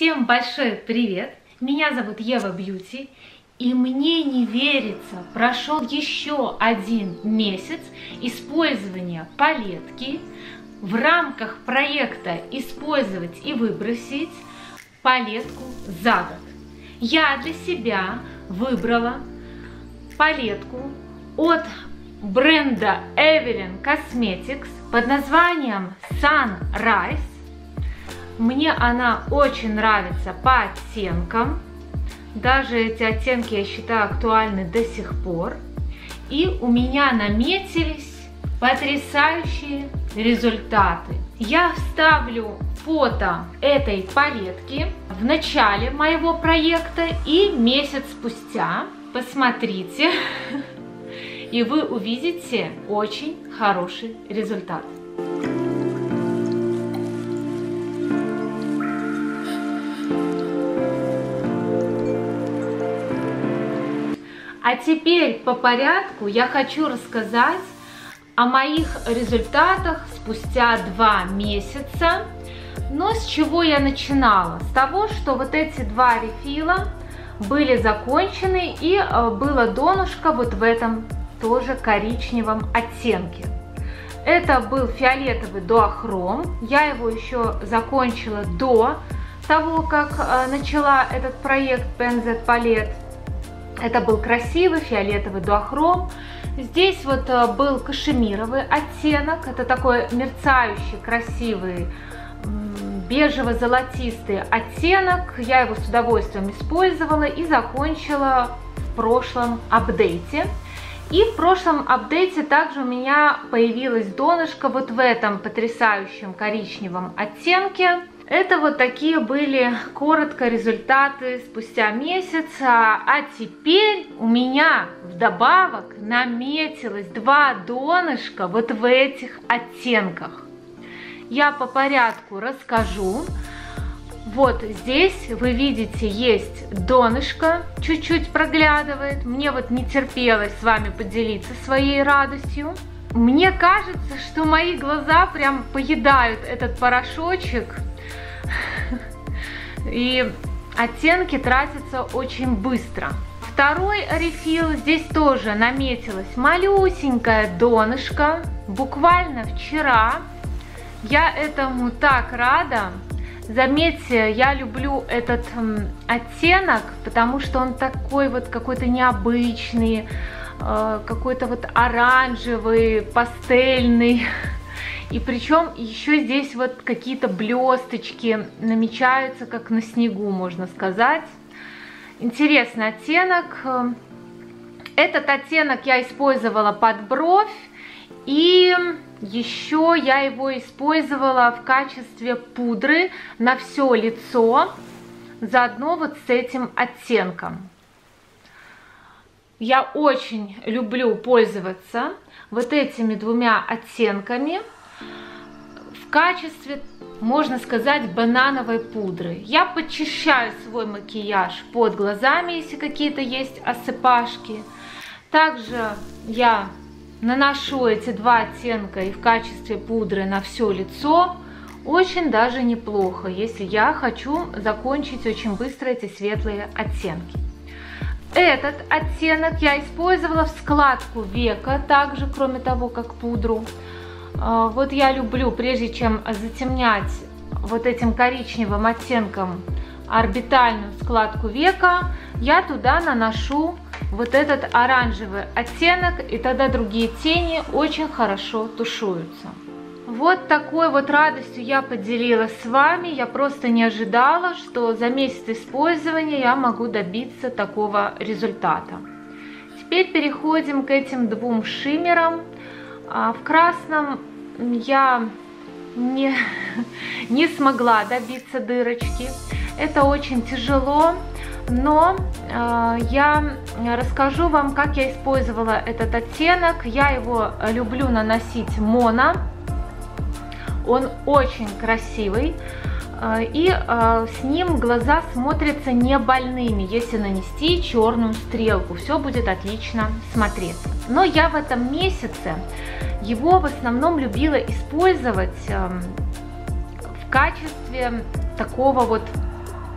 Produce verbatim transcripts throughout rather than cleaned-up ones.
Всем большой привет! Меня зовут Ева Бьюти, и мне не верится, прошел еще один месяц использования палетки в рамках проекта «Использовать и выбросить палетку за год». Я для себя выбрала палетку от бренда Evelyn Cosmetics под названием Sunrise. Мне она очень нравится по оттенкам. Даже эти оттенки, я считаю, актуальны до сих пор. И у меня наметились потрясающие результаты. Я вставлю фото этой палетки в начале моего проекта и месяц спустя. Посмотрите, и вы увидите очень хороший результат. А теперь по порядку я хочу рассказать о моих результатах спустя два месяца. Но с чего я начинала? С того, что вот эти два рефила были закончены, и было донышко вот в этом тоже коричневом оттенке. Это был фиолетовый дуохром. Я его еще закончила до того, как начала этот проект пен зет Palette. Это был красивый фиолетовый дуохром. Здесь вот был кашемировый оттенок. Это такой мерцающий, красивый, бежево-золотистый оттенок. Я его с удовольствием использовала и закончила в прошлом апдейте. И в прошлом апдейте также у меня появилось донышко вот в этом потрясающем коричневом оттенке. Это вот такие были коротко результаты спустя месяц. А теперь у меня вдобавок наметилось два донышка вот в этих оттенках. Я по порядку расскажу. Вот здесь вы видите, есть донышко, чуть-чуть проглядывает. Мне вот не терпелось с вами поделиться своей радостью. Мне кажется, что мои глаза прям поедают этот порошочек. И оттенки тратятся очень быстро. Второй рефил, здесь тоже наметилось малюсенькое донышко. Буквально вчера. Я этому так рада. Заметьте, я люблю этот м, оттенок, потому что он такой вот какой-то необычный, э, какой-то вот оранжевый, пастельный. И причем еще здесь вот какие-то блесточки намечаются, как на снегу, можно сказать. Интересный оттенок. Этот оттенок я использовала под бровь. И еще я его использовала в качестве пудры на все лицо. Заодно вот с этим оттенком. Я очень люблю пользоваться вот этими двумя оттенками в качестве, можно сказать, банановой пудры. Я подчищаю свой макияж под глазами, если какие-то есть осыпашки. Также я наношу эти два оттенка и в качестве пудры на все лицо. Очень даже неплохо, если я хочу закончить очень быстро эти светлые оттенки. Этот оттенок я использовала в складку века, также, кроме того, как пудру. Вот я люблю, прежде чем затемнять вот этим коричневым оттенком орбитальную складку века, я туда наношу вот этот оранжевый оттенок, и тогда другие тени очень хорошо тушуются. Вот такой вот радостью я поделилась с вами. Я просто не ожидала, что за месяц использования я могу добиться такого результата. Теперь переходим к этим двум шиммерам. В красном я не, не смогла добиться дырочки. Это очень тяжело, но э, я расскажу вам, как я использовала этот оттенок. Я его люблю наносить моно. Он очень красивый. И э, с ним глаза смотрятся не больными, если нанести черную стрелку. Все будет отлично смотреться. Но я в этом месяце его в основном любила использовать э, в качестве такого вот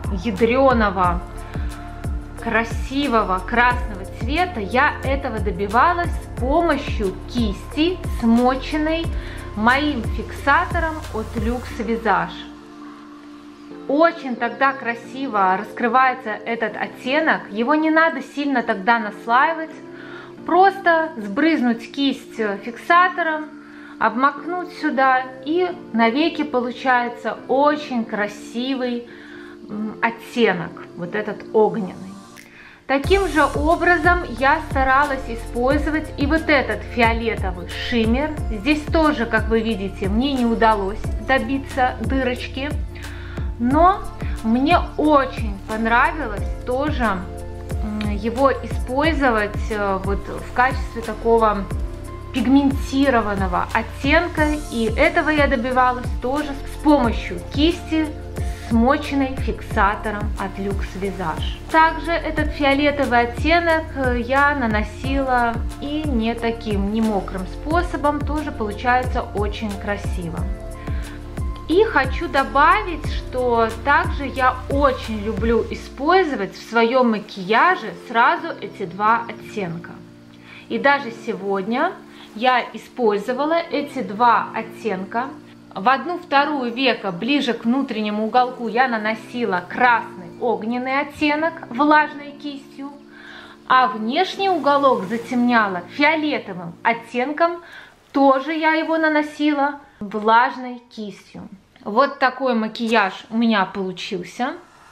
ядреного, красивого красного цвета, я этого добивалась с помощью кисти, смоченной моим фиксатором от Lux Visage. Очень тогда красиво раскрывается этот оттенок, его не надо сильно тогда наслаивать, просто сбрызнуть кисть фиксатором, обмакнуть сюда, и навеки получается очень красивый оттенок, вот этот огненный. Таким же образом я старалась использовать и вот этот фиолетовый шиммер. Здесь тоже, как вы видите, мне не удалось добиться дырочки, но мне очень понравилось тоже его использовать вот в качестве такого пигментированного оттенка, и этого я добивалась тоже с помощью кисти, смоченной фиксатором от Lux Visage. Также этот фиолетовый оттенок я наносила и не таким, не мокрым способом, тоже получается очень красиво. И хочу добавить, что также я очень люблю использовать в своем макияже сразу эти два оттенка. И даже сегодня я использовала эти два оттенка. В одну вторую века, ближе к внутреннему уголку, я наносила красный огненный оттенок влажной кистью, а внешний уголок затемняла фиолетовым оттенком, тоже я его наносила влажной кистью. Вот такой макияж у меня получился.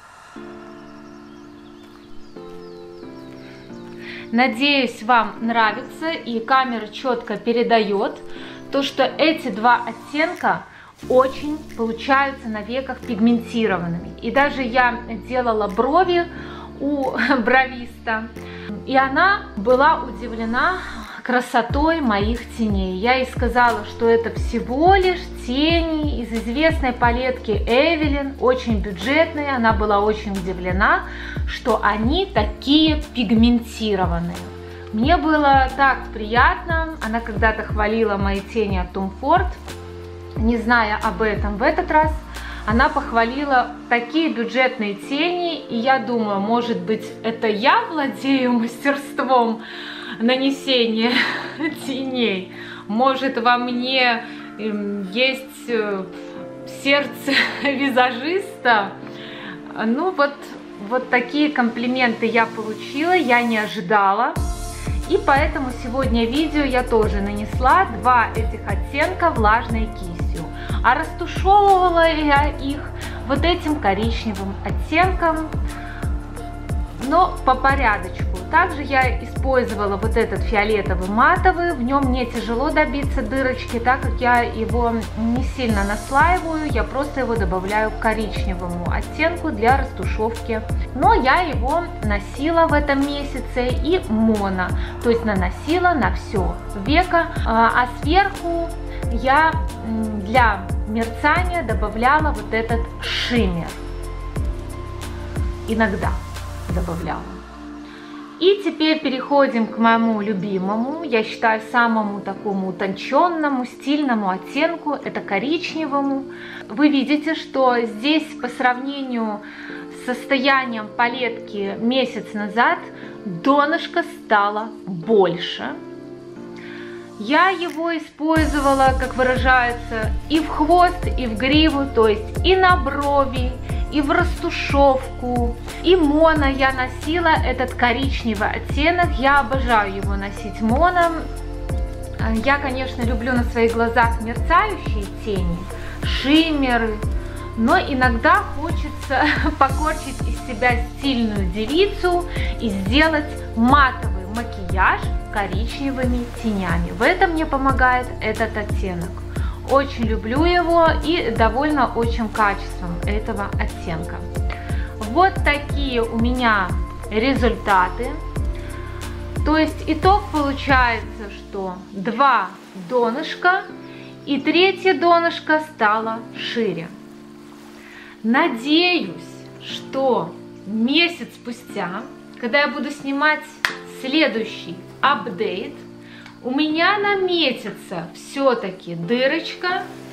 Надеюсь, вам нравится и камера четко передает то, что эти два оттенка очень получаются на веках пигментированными. И даже я делала брови у бровиста, и она была удивлена красотой моих теней. Я ей сказала, что это всего лишь тени из известной палетки Эвелин, очень бюджетные. Она была очень удивлена, что они такие пигментированные. Мне было так приятно. Она когда-то хвалила мои тени от Tom Ford. Не зная об этом в этот раз, она похвалила такие бюджетные тени. И я думаю, может быть, это я владею мастерством нанесения теней. Может, во мне есть сердце визажиста. Ну вот, вот такие комплименты я получила, я не ожидала. И поэтому сегодня видео я тоже нанесла два этих оттенка влажной кистью. А растушевывала я их вот этим коричневым оттенком, но по порядочку. Также я использовала вот этот фиолетовый матовый, в нем не тяжело добиться дырочки, так как я его не сильно наслаиваю, я просто его добавляю к коричневому оттенку для растушевки. Но я его носила в этом месяце и моно, то есть наносила на все веко, а сверху я для мерцания добавляла вот этот шиммер, иногда добавляла. И теперь переходим к моему любимому, я считаю, самому такому утонченному, стильному оттенку, это коричневому. Вы видите, что здесь по сравнению с состоянием палетки месяц назад донышко стало больше. Я его использовала, как выражается, и в хвост, и в гриву, то есть и на брови, и в растушевку. И моно я носила этот коричневый оттенок. Я обожаю его носить моно. Я, конечно, люблю на своих глазах мерцающие тени, шиммеры, но иногда хочется покорчить из себя стильную девицу и сделать матовый макияж коричневыми тенями. В этом мне помогает этот оттенок. Очень люблю его и довольна очень качеством этого оттенка. Вот такие у меня результаты. То есть итог получается, что два донышка и третье донышко стало шире. Надеюсь, что месяц спустя, когда я буду снимать следующий апдейт, у меня наметится все-таки дырочка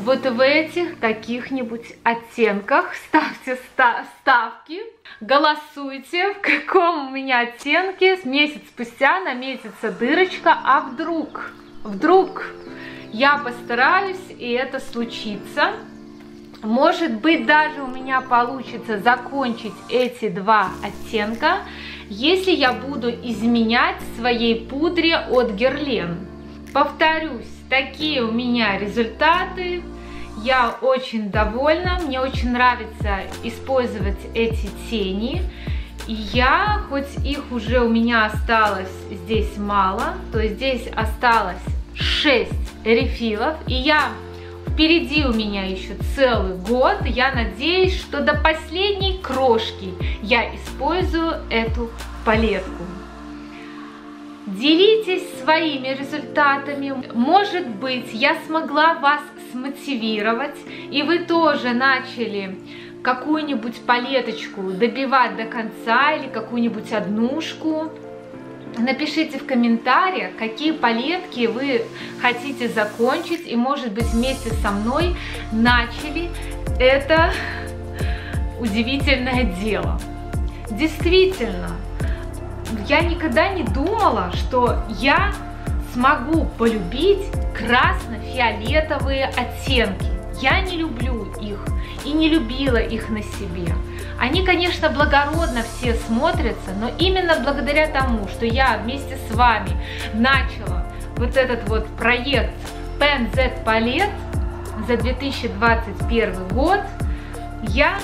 вот в этих каких-нибудь оттенках. Ставьте ста ставки, голосуйте, в каком у меня оттенке. Месяц спустя наметится дырочка, а вдруг, вдруг я постараюсь, и это случится. Может быть, даже у меня получится закончить эти два оттенка, если я буду изменять своей пудре от Guerlain. Повторюсь, такие у меня результаты. Я очень довольна, мне очень нравится использовать эти тени. И я, хоть их уже у меня осталось здесь мало, то есть здесь осталось шесть рефилов, и я... Впереди у меня еще целый год. Я надеюсь, что до последней крошки я использую эту палетку. Делитесь своими результатами. Может быть, я смогла вас смотивировать, и вы тоже начали какую-нибудь палеточку добивать до конца или какую-нибудь однушку. Напишите в комментариях, какие палетки вы хотите закончить, и, может быть, вместе со мной начали это удивительное дело. Действительно, я никогда не думала, что я смогу полюбить красно-фиолетовые оттенки. Я не люблю их и не любила их на себе. Они, конечно, благородно все смотрятся, но именно благодаря тому, что я вместе с вами начала вот этот вот проект Pen Z Palette за две тысячи двадцать первый год, я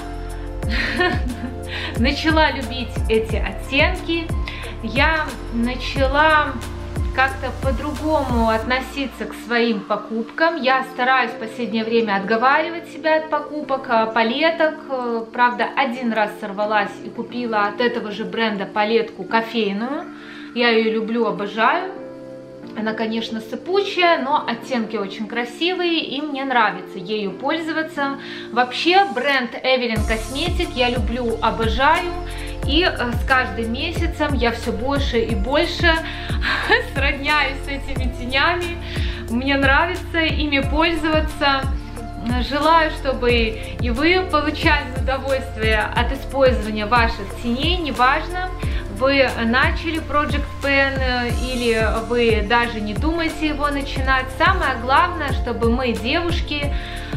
начала любить эти оттенки, я начала как-то по-другому относиться к своим покупкам. Я стараюсь в последнее время отговаривать себя от покупок палеток. Правда, один раз сорвалась и купила от этого же бренда палетку кофейную. Я ее люблю, обожаю. Она, конечно, сыпучая, но оттенки очень красивые, и мне нравится ею пользоваться. Вообще, бренд Evelyn Cosmetics я люблю, обожаю. И с каждым месяцем я все больше и больше сродняюсь с этими тенями. Мне нравится ими пользоваться. Желаю, чтобы и вы получали удовольствие от использования ваших теней. Неважно, вы начали Project Pen или вы даже не думаете его начинать. Самое главное, чтобы мы, девушки,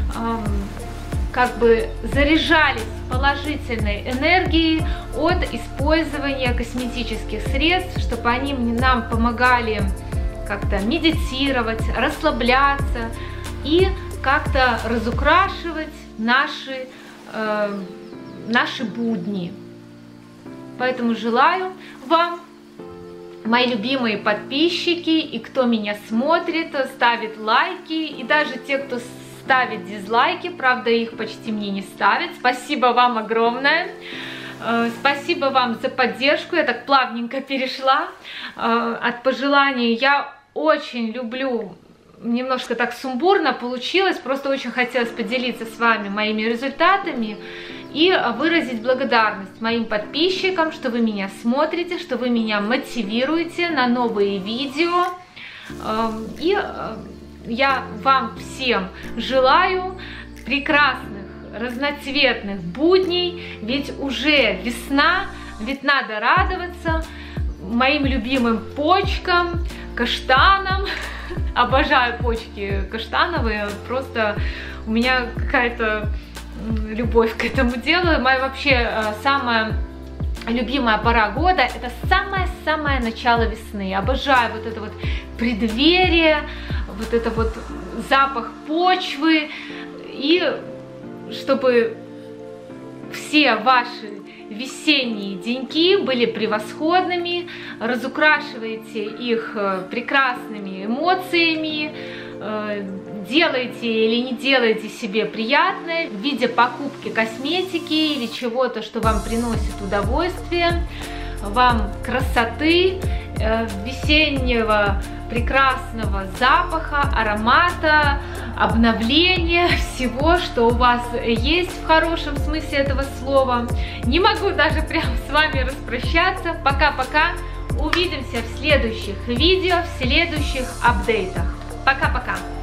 как бы заряжались положительной энергией от использования косметических средств, чтобы они нам помогали как-то медитировать, расслабляться и как-то разукрашивать наши, э, наши будни. Поэтому желаю вам, мои любимые подписчики, и кто меня смотрит, ставит лайки, и даже те, кто ставит дизлайки, правда, их почти мне не ставят. Спасибо вам огромное. Спасибо вам за поддержку. Я так плавненько перешла от пожеланий. Я очень люблю, немножко так сумбурно получилось, просто очень хотелось поделиться с вами моими результатами и выразить благодарность моим подписчикам, что вы меня смотрите, что вы меня мотивируете на новые видео. И я вам всем желаю прекрасных, разноцветных будней, ведь уже весна, ведь надо радоваться моим любимым почкам, каштанам. Обожаю почки каштановые, просто у меня какая-то любовь к этому делу. Моя вообще самая любимая пора года — это самое-самое начало весны. Обожаю вот это вот преддверие, вот это вот запах почвы, и чтобы все ваши весенние деньки были превосходными, разукрашивайте их прекрасными эмоциями, делайте или не делайте себе приятное в виде покупки косметики или чего-то, что вам приносит удовольствие, вам красоты, весеннего прекрасного запаха, аромата, обновления, всего, что у вас есть в хорошем смысле этого слова. Не могу даже прям с вами распрощаться. Пока-пока. Увидимся в следующих видео, в следующих апдейтах. Пока-пока.